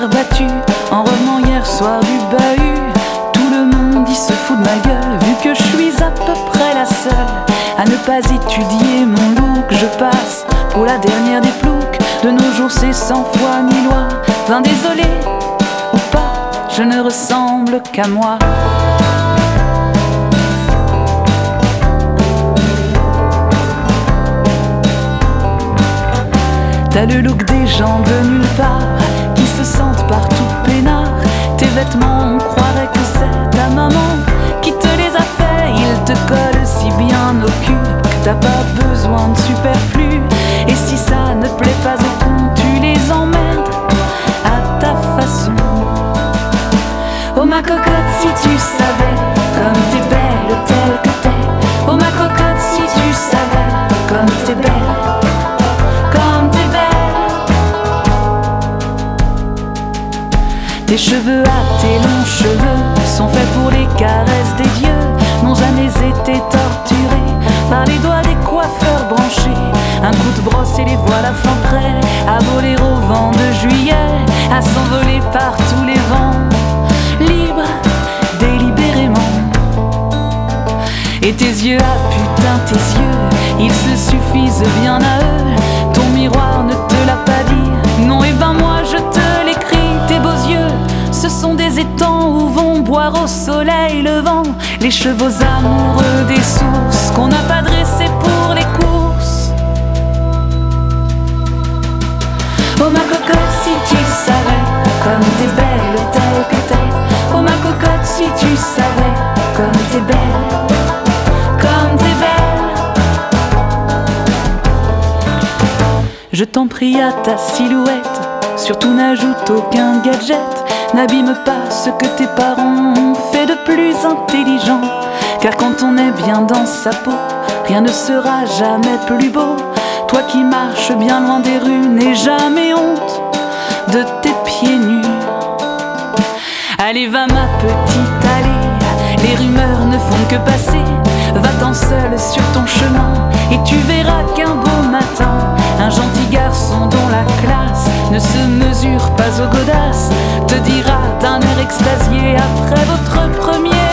terre battue en revenant hier soir du bahut. Tout le monde y se fout de ma gueule, vu que je suis à peu près la seule à ne pas étudier mon look. Je passe pour la dernière des ploucs. De nos jours c'est sans foi ni loi. Ben désolé ou pas, je ne ressemble qu'à moi. T'as le look des gens de nulle part qui se sentent partout peinards. Tes vêtements, on croirait que c'est ta maman qui te les a fait. Ils te collent si bien au cul que t'as pas besoin de superflu. Et si ça ne plaît pas au con, tu les emmerdes à ta façon. Oh ma cocotte, si tu savais comme t'es belle telle que t'es. Oh ma cocotte, si tu savais comme t'es belle. Tes cheveux à tes longs cheveux sont faits pour les caresses des dieux, n'ont jamais été torturés par les doigts des coiffeurs branchés. Un coup de brosse et les voilà fin prêts à voler au vent de juillet, à s'envoler par tous les vents, libres, délibérément. Et tes yeux, ah putain tes yeux, ils se suffisent bien à eux. Ton miroir ne te l'a pas dit, non et ben moi je te l'écris. Tes beaux yeux, ce sont des étangs où vont boire au soleil le vent les chevaux amoureux des sources qu'on n'a pas dressés pour les courses. Oh ma cocotte, si tu savais comme t'es belle telle que t'es. Oh ma cocotte, si tu savais comme t'es belle, comme t'es belle. Je t'en prie à ta silhouette, surtout n'ajoute aucun gadget, n'abîme pas ce que tes parents ont fait de plus intelligent. Car quand on est bien dans sa peau, rien ne sera jamais plus beau. Toi qui marches bien loin des rues, n'aie jamais honte de tes pieds nus. Allez va ma petite allée, les rumeurs ne font que passer. Va-t'en seul sur ton chemin et tu verras qu'un beau matin, un gentil garçon dont la classe ne se mesure pas aux godasses te dira d'un air extasié après votre premier